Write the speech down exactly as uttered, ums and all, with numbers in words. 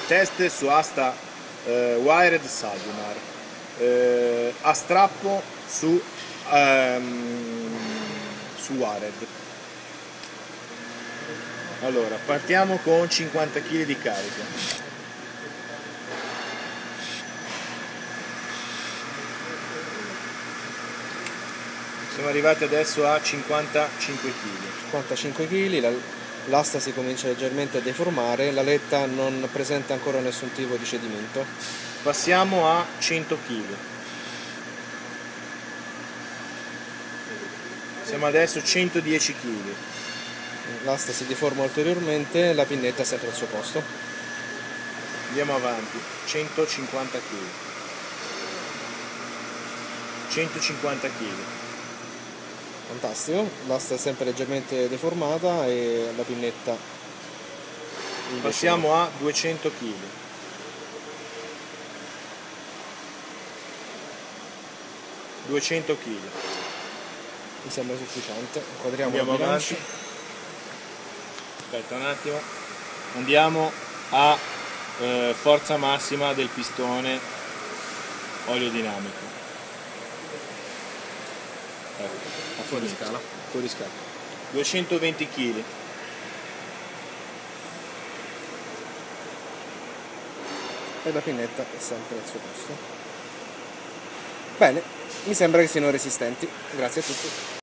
test su asta eh, wired Saldinar, eh, a strappo su, ehm, su wired. Allora, partiamo con cinquanta chili di carica. Siamo arrivati adesso a cinquantacinque chili. cinquantacinque chili, l'asta si comincia leggermente a deformare, la letta non presenta ancora nessun tipo di cedimento. Passiamo a cento chili. Siamo adesso a centodieci chili. L'asta si deforma ulteriormente, la pinnetta è sempre al suo posto. Andiamo avanti, centocinquanta chili. centocinquanta chili. Fantastico, l'asta è sempre leggermente deformata e la pinnetta invece... Passiamo a duecento chili. duecento chili. Mi sembra sufficiente. Inquadriamo Andiamo il bilancio. avanti. Aspetta un attimo. Andiamo a eh, forza massima del pistone olio dinamico. Ecco, a Fuori finito. scala. Fuori scala. duecentoventi chili. E la pinnetta è sempre al suo posto. Bene, mi sembra che siano resistenti. Grazie a tutti.